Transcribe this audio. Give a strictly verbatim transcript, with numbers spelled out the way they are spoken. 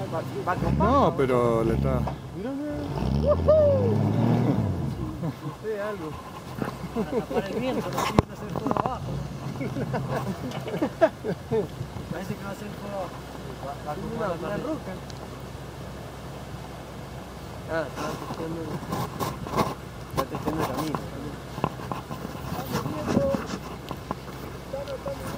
va, va con No, pero le está... Mirá, mirá. No sé, algo. Para tapar el viento, no quieren hacer todo abajo. Parece que va a ser todo abajo. Va, va con una, una roca. Ah, está testeando, está testeando el camino. Está lloviendo. Está notando